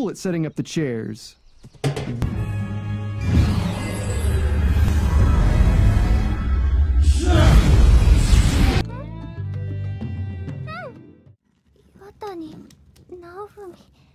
trouble at setting up the chairs. Iwatani, Naofumi.